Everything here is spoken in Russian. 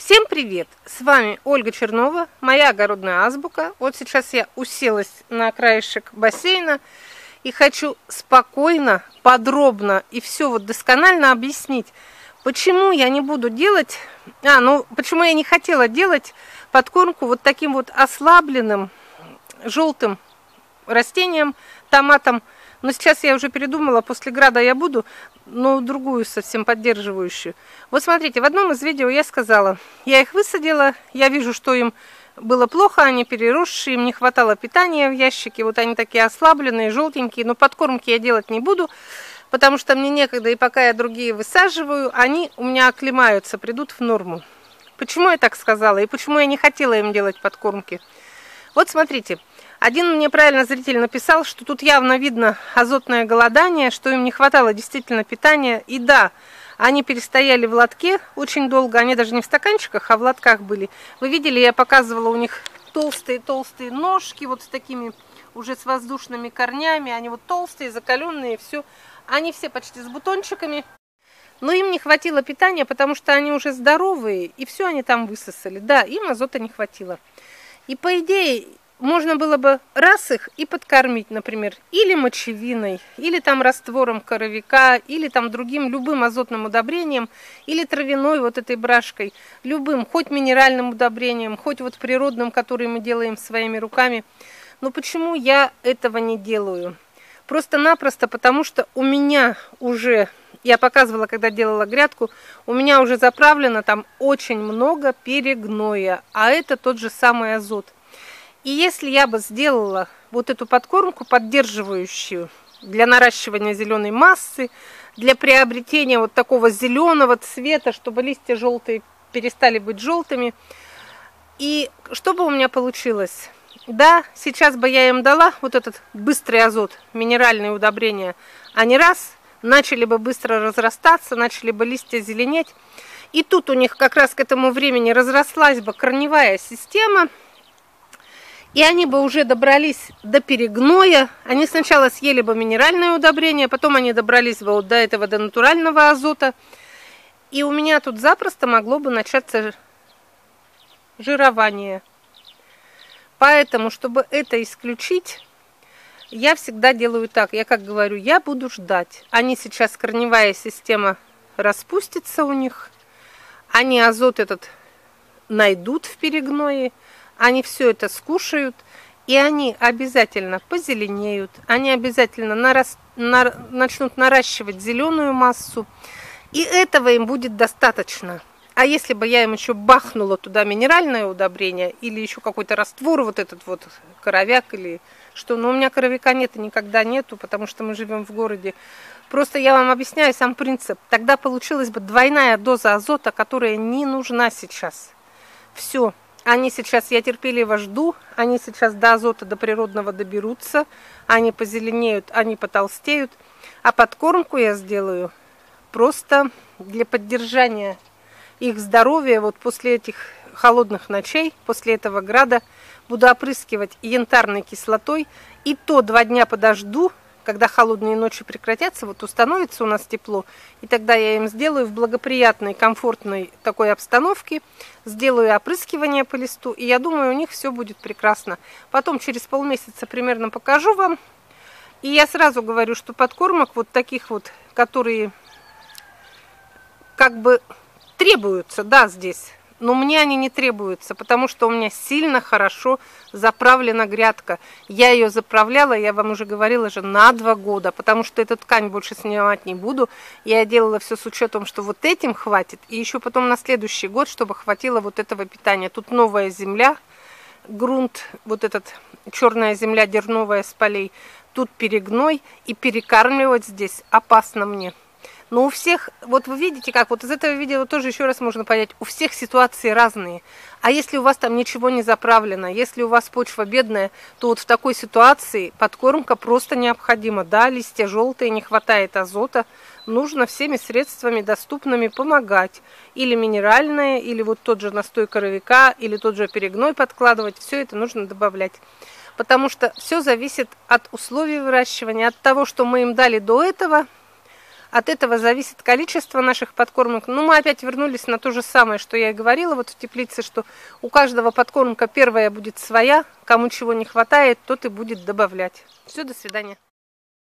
Всем привет! С вами Ольга Чернова, моя огородная азбука. Вот сейчас я уселась на краешек бассейна и хочу спокойно, подробно и все вот досконально объяснить, почему я не буду делать, почему я не хотела делать подкормку вот таким вот ослабленным желтым растением, томатом. Но сейчас я уже передумала, после града я буду, но другую совсем поддерживающую. Вот смотрите, в одном из видео я сказала, я их высадила, я вижу, что им было плохо, они переросшие, им не хватало питания в ящике, вот они такие ослабленные, желтенькие, но подкормки я делать не буду, потому что мне некогда, и пока я другие высаживаю, они у меня оклемаются, придут в норму. Почему я так сказала, и почему я не хотела им делать подкормки? Вот смотрите. Один мне правильно зритель написал, что тут явно видно азотное голодание, что им не хватало действительно питания. И да, они перестояли в лотке очень долго, они даже не в стаканчиках, а в лотках были. Вы видели, я показывала у них толстые-толстые ножки, вот с такими уже с воздушными корнями. Они вот толстые, закаленные, все. Они все почти с бутончиками. Но им не хватило питания, потому что они уже здоровые, и все они там высосали. Да, им азота не хватило. И по идее... можно было бы раз их и подкормить, например, или мочевиной, или там раствором коровика, или там другим любым азотным удобрением, или травяной вот этой брашкой, любым, хоть минеральным удобрением, хоть вот природным, который мы делаем своими руками. Но почему я этого не делаю? Просто-напросто потому, что у меня уже, я показывала, когда делала грядку, у меня уже заправлено там очень много перегноя, а это тот же самый азот. И если я бы сделала вот эту подкормку поддерживающую для наращивания зеленой массы, для приобретения вот такого зеленого цвета, чтобы листья желтые перестали быть желтыми, и что бы у меня получилось? Да, сейчас бы я им дала вот этот быстрый азот, минеральные удобрения, они раз начали бы быстро разрастаться, начали бы листья зеленеть, и тут у них как раз к этому времени разрослась бы корневая система. И они бы уже добрались до перегноя. Они сначала съели бы минеральное удобрение, потом они добрались бы вот до этого, до натурального азота. И у меня тут запросто могло бы начаться жирование. Поэтому, чтобы это исключить, я всегда делаю так. Я как говорю, я буду ждать. Они сейчас, корневая система распустится у них. Они азот этот найдут в перегное. Они все это скушают, и они обязательно позеленеют, они обязательно начнут наращивать зеленую массу, и этого им будет достаточно. А если бы я им еще бахнула туда минеральное удобрение, или еще какой-то раствор, вот этот вот коровяк, или что, но у меня коровяка нет и никогда нету, потому что мы живем в городе. Просто я вам объясняю сам принцип. Тогда получилась бы двойная доза азота, которая не нужна сейчас. Все. Они сейчас, я терпеливо жду, они сейчас до азота, до природного доберутся, они позеленеют, они потолстеют, а подкормку я сделаю просто для поддержания их здоровья. Вот после этих холодных ночей, после этого града, буду опрыскивать янтарной кислотой, и то 2 дня подожду, когда холодные ночи прекратятся, вот установится у нас тепло, и тогда я им сделаю в благоприятной, комфортной такой обстановке, сделаю опрыскивание по листу, и я думаю, у них все будет прекрасно. Потом через полмесяца примерно покажу вам, и я сразу говорю, что подкормок вот таких вот, которые как бы требуются, да, здесь, но мне они не требуются, потому что у меня сильно хорошо заправлена грядка. Я ее заправляла, я вам уже говорила же, на 2 года, потому что эту ткань больше снимать не буду. Я делала все с учетом, что вот этим хватит, и еще потом на следующий год, чтобы хватило вот этого питания. Тут новая земля, грунт, вот этот черная земля дерновая с полей, тут перегной, и перекармливать здесь опасно мне. Но у всех, вот вы видите, как вот из этого видео тоже еще раз можно понять, у всех ситуации разные. А если у вас там ничего не заправлено, если у вас почва бедная, то вот в такой ситуации подкормка просто необходима. Да, листья желтые, не хватает азота, нужно всеми средствами доступными помогать. Или минеральное, или вот тот же настой коровика, или тот же перегной подкладывать, все это нужно добавлять. Потому что все зависит от условий выращивания, от того, что мы им дали до этого, От этого зависит количество наших подкормок. Ну, мы опять вернулись на то же самое, что я и говорила вот в теплице, что у каждого подкормка первая будет своя. Кому чего не хватает, тот и будет добавлять. Все, до свидания.